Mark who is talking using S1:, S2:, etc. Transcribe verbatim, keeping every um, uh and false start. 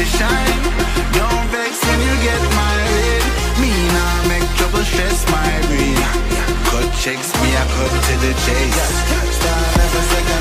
S1: the shine. Don't vex when you get married. Me nah make trouble stress my brain. Cut checks, me I cut to the chase. Start every second